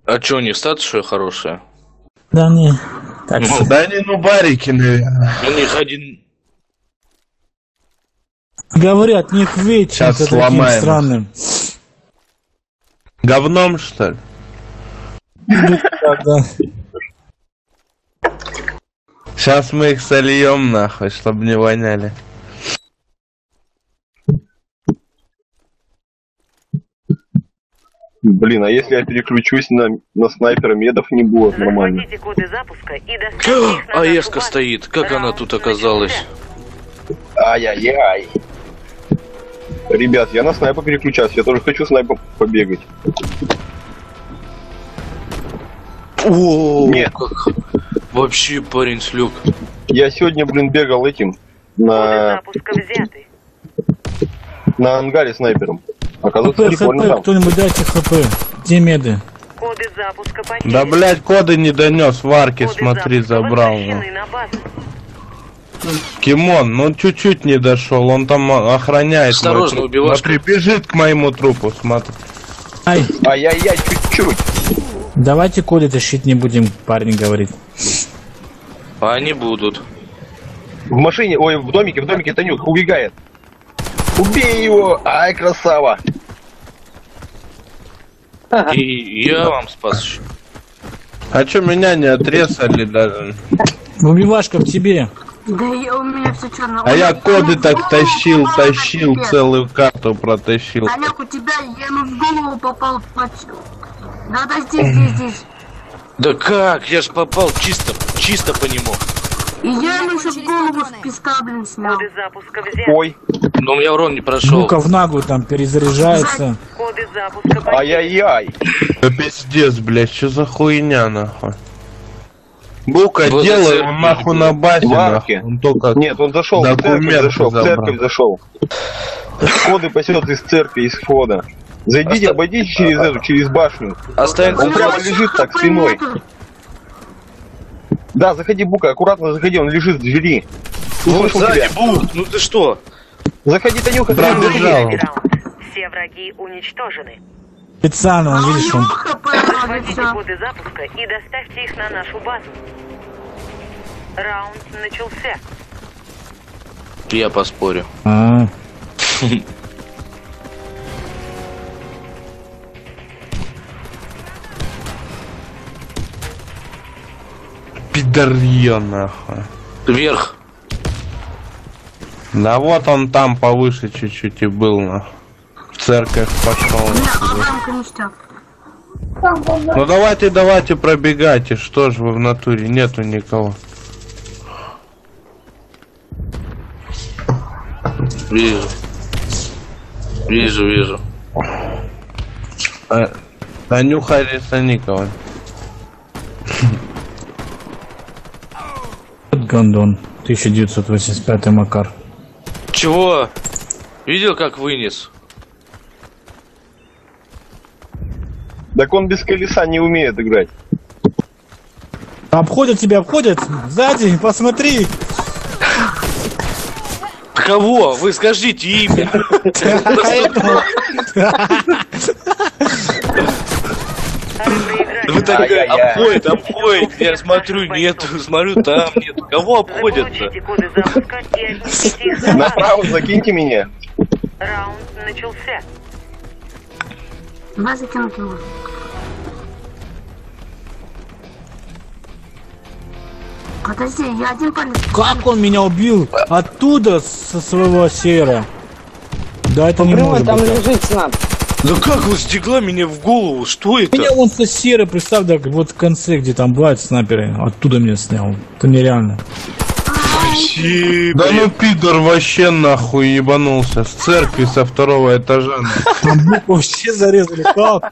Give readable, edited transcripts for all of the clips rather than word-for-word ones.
А чё, не статуя хорошая? Да не. Так, Да они, ну, барики, наверное. У них один... говорят, не хвей Сейчас чем-то таким сломаем. странным. Говном, что ли? Да. Сейчас мы их сольем, нахуй, чтобы не воняли. Блин, а если я переключусь на снайпера, медов не будет нормально. Захватите коды запуска и доставьте их на нашу Аэска базу. стоит. Как она Раунд тут оказалась? начался. Ай-яй-яй. Ребят, я на снайпа переключаюсь, я тоже хочу снайпа побегать. О, Нет. как... Вообще парень слег. Я сегодня, блин, бегал этим Коды на запуска взяты. ангаре снайпером. Оказывается, ХП, прикольно ХП, там. кто-нибудь дайте ХП. Где меды? Коды запуска потеряны. Да, блядь, коды не донес, варки, Коды смотри, запуска забрал. возвращены на базу. Кимон, ну чуть-чуть не дошел, он там охраняет. Осторожно, мой труп. убивашка. Смотри, бежит к моему трупу, смотри. Ай, Ай-яй-яй, чуть-чуть. давайте коды тащить не будем, парень говорит. А они будут. В машине, ой, в домике Танюк убегает. Убей его! Ай, красава! И я вам спас еще. А чё, меня не отрезали даже? Убивашка в тебе. Да я, у меня все черно. А я коды так тащил, целую карту протащил. Олег, у тебя я ему в голову попал. Да, здесь. Да как? Я ж попал чисто по нему. И я ему еще в голову с песка, блин, снял. Коды запуска взяты. Ой, Но у меня урон не прошел. Ну-ка в наглую там перезаряжается. Коды запуска потеряны. ай-яй-яй. Да пиздец, блядь, что за хуйня, нахуй? Бука, Вот делай, это он нахуй на базе, Варки. нахуй. Он только... Нет, он зашел, в Документы церковь зашел. Коды пасет из церкви, из входа. Зайдите, обойдите через эту, через башню. Останется Он прямо лежит так спиной. Да, заходи, Бука, аккуратно заходи, он лежит в двери. Вот Услышал сзади тебя. будут. Ну ты что? Заходи, Танюха, Пробежал. заходи. Третий раунд. Все враги уничтожены. Специально, он, видишь, он... Захватите коды запуска и доставьте их на нашу базу. Раунд начался. Я поспорю. А, Пидорье, нахуй. Вверх. Да вот он там повыше чуть-чуть и был, нахуй. В церковь пошел. Ну давайте пробегайте, что ж вы в натуре, нету никого. Вижу. Танюха Рисаникова. Гондон. 1985 Макар. Чего? Видел, как вынес? Так он без колеса не умеет играть. Обходят тебя, обходят. Сзади, посмотри. Кого? Вы скажите имя. Вы так обходит. Я смотрю, нету, смотрю, там нету. Кого обходят-то? Заполучите коды запуска и отнесите их на базу. Направо закиньте меня. Раунд начался. Да, закинуть его. Подожди, я один палец. Как он меня убил? Оттуда, со своего севера. Да, это не может Там быть. лежит снап. Да как вы стекла меня в голову? Что это? Меня вон со серы, представь, так вот в конце, где там бывают снайперы, оттуда меня снял. Это нереально. Да ну пидор вообще нахуй ебанулся. С церкви со второго этажа. Там букву вообще зарезали. Как?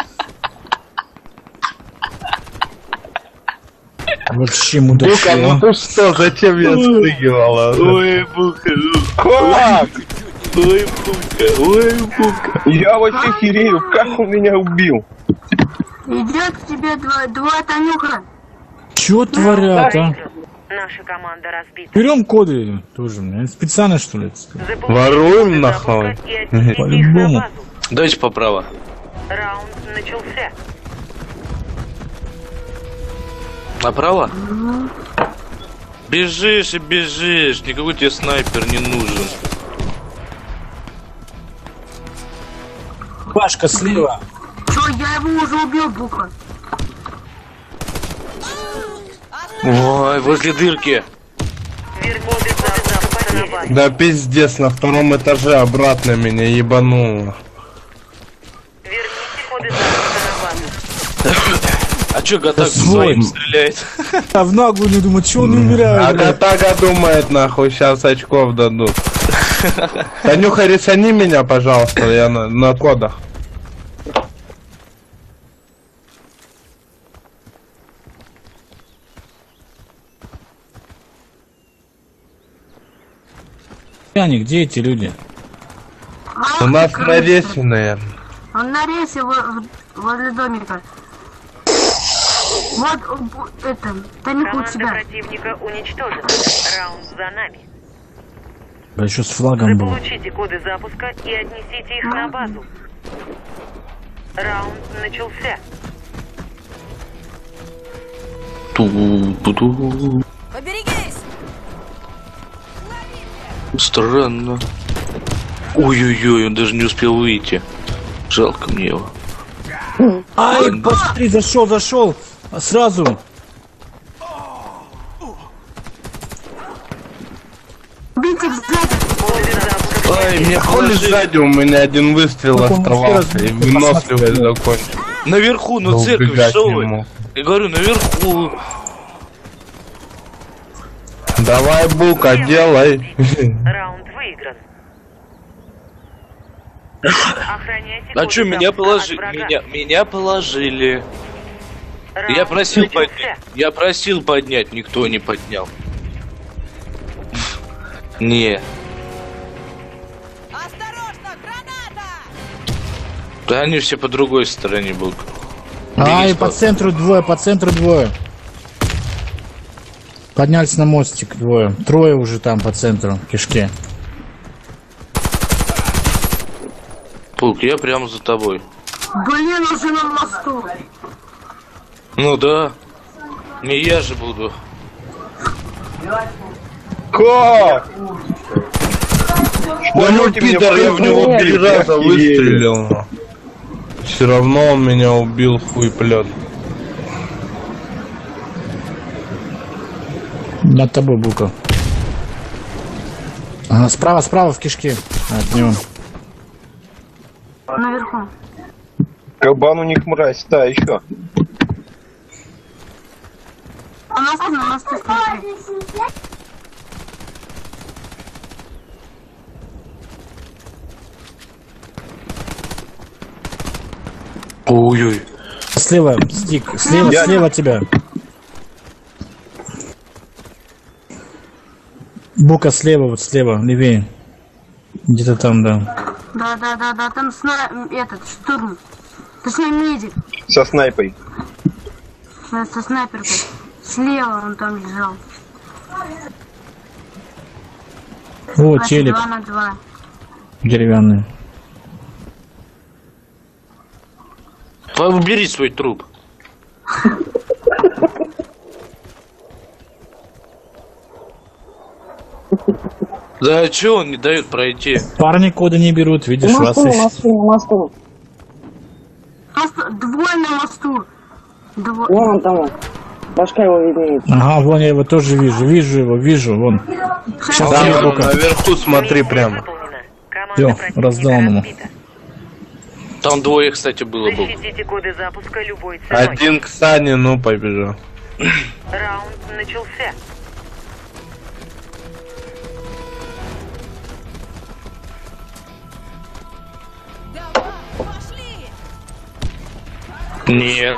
Вообще Бука, ну мудак. ты что, зачем я спрыгивала? Ой, Бука, Как? ой, Бука. Я вообще херею, как он меня убил. Идет к тебе два Танюха. Чё творят, а? Наша команда разбита. Берем коды тоже, мне специально что ли? Заполучите Воруем коды нахуй. запуска и отнесите их на По-любому. базу. Дайте поправо. Раунд начался. Направо? Бежишь и бежишь, никакой тебе снайпер не нужен. Пашка слева. Чё, я его уже убил, Бука. Ой, возле дырки. Коды запуска на базе. Да пиздец, на втором этаже обратно меня ебануло. Верните коды запуска на базу. А чё Гатак свой. своим стреляет? А в наглую не думаю, чё он не А умирает, блядь? Гатага думает, нахуй, сейчас очков дадут. Танюха, рисани меня, пожалуйста, я на кодах. Они, где эти люди? У нас на рейсе, наверное. Он на рейсе возле домика. Вот это, Танюха у Команда тебя. противника уничтожена. Раунд за нами. Да еще с флагом был. Заполучите коды запуска и отнесите их на базу. Раунд начался. Ту-ту-ту. Поберегись! Странно. Ой-ой-ой, он даже не успел выйти. Жалко мне его. Ай, посмотри, зашел. Сразу. Бейте сзади. Коды запуска. Ай, мне Хули положили. сзади у меня один выстрел Ну, он оставался, и посмотри. выносливость закончил. Наверху, Да на церковь, убегать что не вы? мог. Я говорю, наверху. Давай, Бука, делай. Раунд выигран. Охраняйте А коды чё, меня запуска положили? от врага. Меня положили. Раунд Я просил начался. поднять. Я просил поднять, никто не поднял. Не. Осторожно, граната! Да они все по другой стороне будут. Ай, Беги, по центру двое. Поднялись на мостик двое. Трое уже там по центру, в кишке. Пук, я прямо за тобой. Блин, уже на мосту. Ну да. Не я же буду. Как? Да ну пидор, я в него 3 раза выстрелил. Все равно он меня убил, хуй плет. Над тобой, Бука. Ага, справа в кишке. От него. Наверху. Кабан у них мразь, да, еще. На мосту смотри. Ой-ой. Слева, стик. Слева от тебя. Бука слева, вот слева, левее. Где-то там, да. Да, там этот, штурм. Точнее, медик. Со снайпой. Со снайперкой. Слева он там лежал. О, Значит, телек 2 на 2. деревянный. Убери свой труп. Да чё он не дает пройти? Парни коды не берут, видишь, вас ищут. Мосту. Двое на мосту. Вон там, башка его виднеет. Ага, вон я его тоже вижу, вон. Сейчас Там, я Бука. наверху смотри прямо. Выполнено. Команда Всё, противника раздал ему. разбита. Там двое, кстати, было бы. Защитите коды запуска любой ценой. Один к Сане, ну побежал. Раунд начался. Пошли! Нет.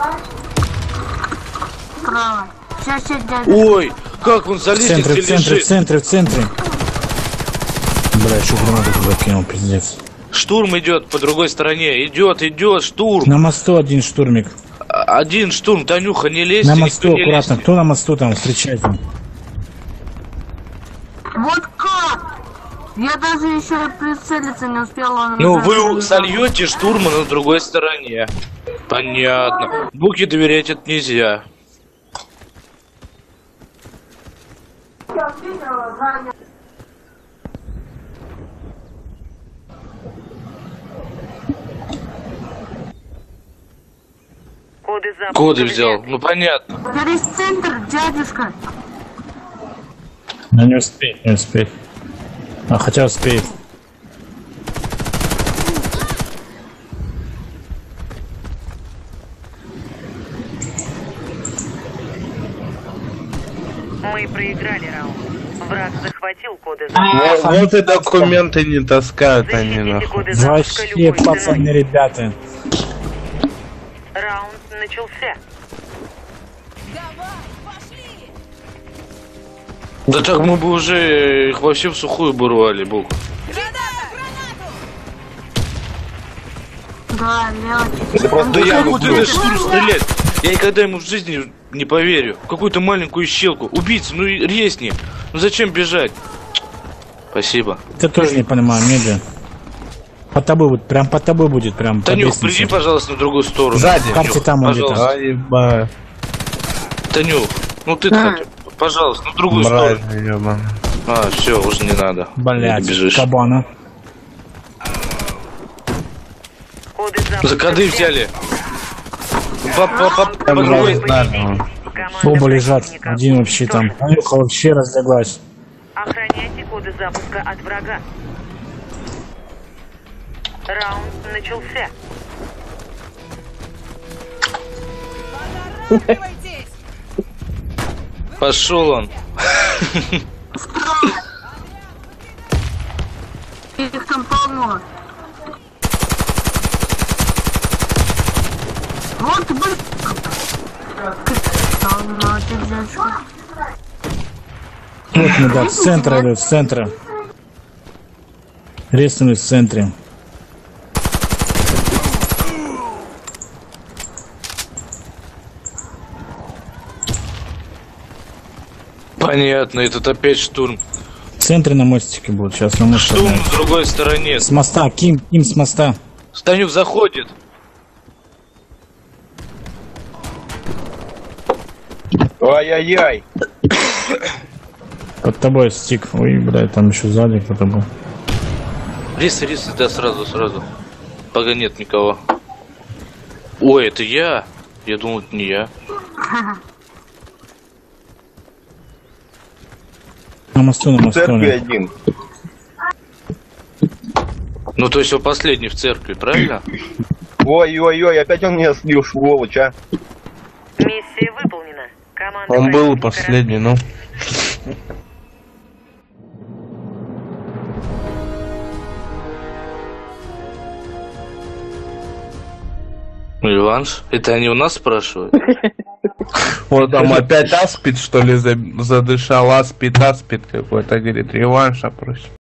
Справа. Сейчас, дядя. Ой, как он В залезет центре, и в центре, в лежит. центре, в центре. Бля, еще гранату туда кинул, пиздец. Штурм идет по другой стороне. Идет, штурм. На мосту один штурмик. Один штурм, Танюха, не лезьте. На никто мосту, не аккуратно. лезьте. Кто на мосту там? Встречайте. Вот как? Я даже еще прицелиться не успела. он Ну, уже вы залезал. сольете штурма на другой стороне. Понятно. Буке доверять это нельзя. Коды запуска. Коды взял. Ну понятно. Через центр, дядюшка. Ну не успеет, не успеет. А хотя успеет. Мы проиграли раунд. Враг захватил коды запуска. Вот и документы не таскают они, Защитите нахуй. коды запуска Вообще, любой пацаны, ценой. ребята. Раунд начался. Давай, пошли! Да так мы бы уже их вообще в сухую бы рвали, Бог. Да, лётчик. Это просто Да я как вот люблю. это штур стрелять? Я никогда ему в жизни не поверю. В какую-то маленькую щелку. Убийца, ну и резни. Ну зачем бежать? Спасибо. Ты тоже не понимаю, медля. Под тобой будет, прям под тобой будет, прям. Танюх, по лестнице. приди, пожалуйста, на другую сторону. Сзади. В карте там он где-то. пожалуйста. А, ебать. Танюх, ну ты, пожалуйста, на другую Мразь, сторону. ебаный. А, все, уже не надо. Блять, Ты бежишь. кабана. Коды запуска. За коды взяли. По Там другой- знаю. Команда Оба лежат. противника Один вообще там. уничтожена. Анюха вообще разлеглась. Охраняйте коды запуска от врага. Раунд начался. Поторапливайтесь! Пошел он. Их там полно. Вот, блин. Дядюшка. Вот мы, да, с центра идут, с центра. Реснули в центре. Понятно, этот опять штурм. В центре на мостике будут, сейчас на мостике. Штурм с другой стороне. С моста, Ким с моста. Станюк заходит. Ай-яй-яй. Под тобой стик. Ой, блядь, там еще сзади кто-то был. Рис, да, сразу. Пока нет никого. Ой, это я? Я думал, это не я. На мосту, на В мосту. церкви нет. один. Ну, то есть он последний в церкви, правильно? Ой-ой-ой, опять он меня слил, сволочь, а. Миссия выполнена. Команда Он был противника последний, ну. Реванш? Это они у нас спрашивают? Вот там опять аспид, что ли, задышал. Аспид какой-то, говорит, реванша просит.